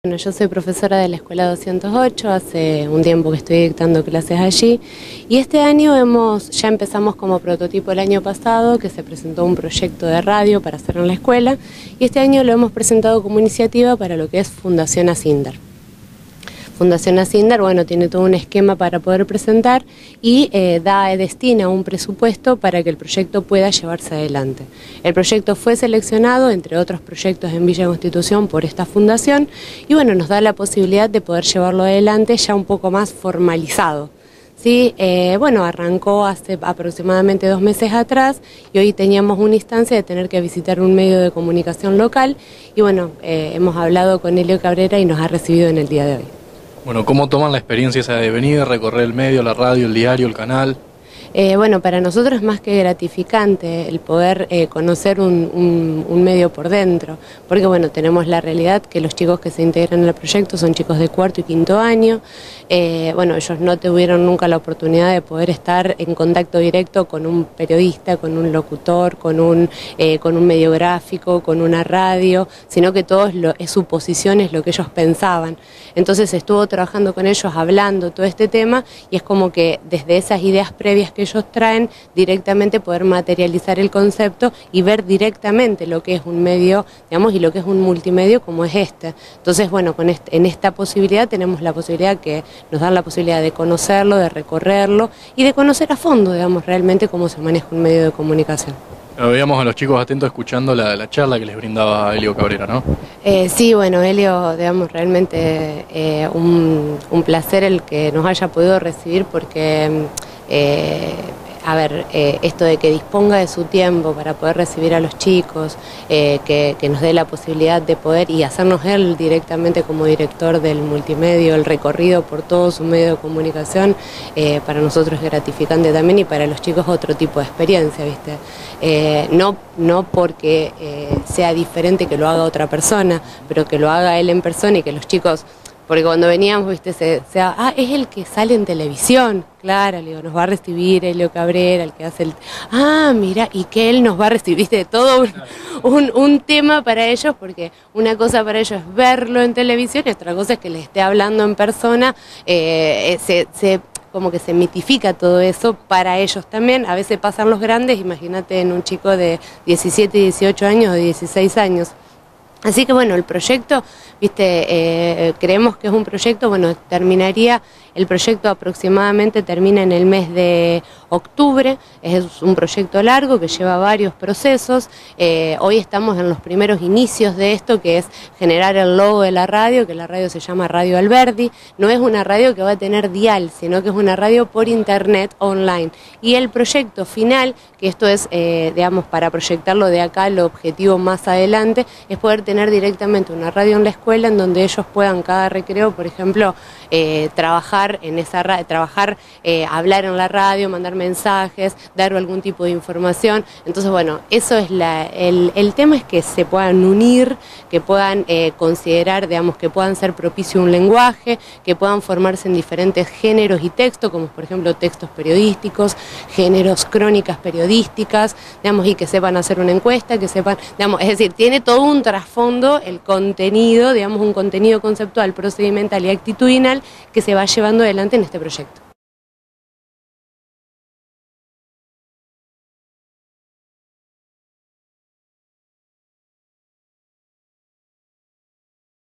Bueno, yo soy profesora de la Escuela 208, hace un tiempo que estoy dictando clases allí y este año ya empezamos como prototipo el año pasado, que se presentó un proyecto de radio para hacer en la escuela, y este año lo hemos presentado como iniciativa para lo que es Fundación Asindar. Fundación Asindar, bueno, tiene todo un esquema para poder presentar y destina un presupuesto para que el proyecto pueda llevarse adelante. El proyecto fue seleccionado, entre otros proyectos en Villa Constitución, por esta fundación y bueno, nos da la posibilidad de poder llevarlo adelante ya un poco más formalizado. Sí, bueno, arrancó hace aproximadamente 2 meses atrás y hoy teníamos una instancia de tener que visitar un medio de comunicación local y bueno, hemos hablado con Elio Cabrera y nos ha recibido en el día de hoy. Bueno, ¿cómo toman la experiencia esa de venir, recorrer el medio, la radio, el diario, el canal? Bueno, para nosotros es más que gratificante el poder conocer un medio por dentro, porque bueno, tenemos la realidad que los chicos que se integran en el proyecto son chicos de 4º y 5º año, bueno, ellos no tuvieron nunca la oportunidad de poder estar en contacto directo con un periodista, con un locutor, con un medio gráfico, con una radio, sino que todo es suposiciones, lo que ellos pensaban. Entonces estuvo trabajando con ellos, hablando todo este tema, y es como que desde esas ideas previas que ellos traen, directamente poder materializar el concepto y ver directamente lo que es un medio, digamos, y lo que es un multimedio como es este. Entonces, bueno, en esta posibilidad tenemos la posibilidad que nos dan la posibilidad de conocerlo, de recorrerlo y de conocer a fondo, digamos, realmente cómo se maneja un medio de comunicación. Veíamos a los chicos atentos escuchando la charla que les brindaba Elio Cabrera, ¿no? Sí, bueno, Elio, digamos, realmente un placer el que nos haya podido recibir porque, esto de que disponga de su tiempo para poder recibir a los chicos, que nos dé la posibilidad de poder y hacernos él directamente como director del multimedio, el recorrido por todo su medio de comunicación, para nosotros es gratificante también y para los chicos otro tipo de experiencia, ¿viste? No porque sea diferente que lo haga otra persona, pero que lo haga él en persona y que los chicos... Porque cuando veníamos, viste, es el que sale en televisión, claro, le digo, nos va a recibir Elio Cabrera, el que hace el... mira, y que él nos va a recibir, viste, todo un tema para ellos, porque una cosa para ellos es verlo en televisión y otra cosa es que les esté hablando en persona, como que se mitifica todo eso para ellos también. A veces pasan los grandes, imagínate en un chico de 17, 18 años o 16 años. Así que bueno, el proyecto, viste, creemos que es un proyecto, bueno, el proyecto aproximadamente termina en el mes de octubre, es un proyecto largo que lleva varios procesos, hoy estamos en los primeros inicios de esto, que es generar el logo de la radio, que la radio se llama Radio Alberdi, no es una radio que va a tener dial, sino que es una radio por internet online, y el proyecto final, que esto es, digamos, para proyectarlo de acá, el objetivo más adelante, es poder tener directamente una radio en la escuela en donde ellos puedan cada recreo, por ejemplo, trabajar en esa hablar en la radio, mandar mensajes, dar algún tipo de información. Entonces, bueno, eso es el tema, es que se puedan unir, que puedan considerar, digamos, que puedan ser propicio un lenguaje, que puedan formarse en diferentes géneros y textos, como por ejemplo textos periodísticos, géneros, crónicas periodísticas, digamos, y que sepan hacer una encuesta, que sepan, digamos, es decir, tiene todo un trasfondo el contenido, digamos, un contenido conceptual, procedimental y actitudinal que se va llevando adelante en este proyecto.